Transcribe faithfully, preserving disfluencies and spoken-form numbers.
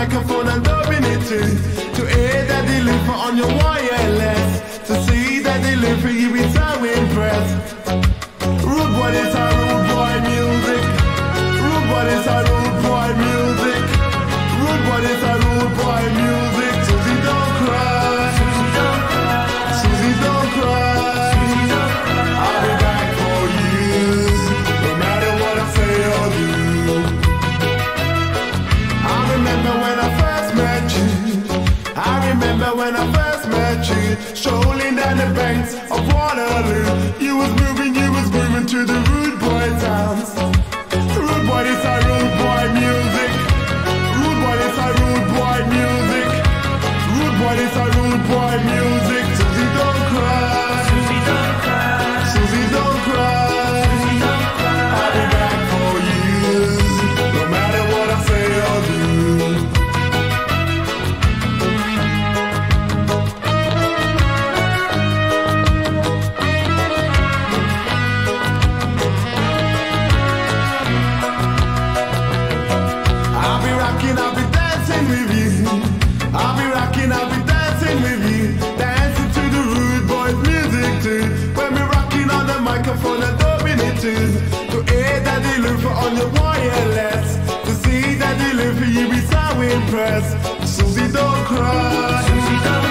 microphone and dubbing it too. To hear that deliver on your wireless. To see that deliver you be so impressed. Rude boy, it's a rude boy music. Rude boy, it's a rude boy music. Rude boy, it's a rude boy music. Suzy, don't cry. Suzy, don't cry. I'll be back for you, no matter what I say or do. I remember when I first met you. I remember when I first met you. Strolling down the banks of Waterloo. You was moving, you was moving to the rude boy sounds. Rude boy, it's a rude boy music. Rude boy, it's a rude boy music. Rude boy, it's a rude boy music. Suzy, don't cry. Suzy, don't cry. Suzy, don't cry. Suzy, don't cry. I'll be back for you, no matter what I say or do. I'll be rocking, I'll be dancing with you. I'll be rocking, I'll be dancing with you. Dancing to the rude boys music too. When we rocking on the microphone and dubbing it too. To hear that deliver on your wireless. To see that deliver you be so impressed. Suzy, don't cry. Suzy, don't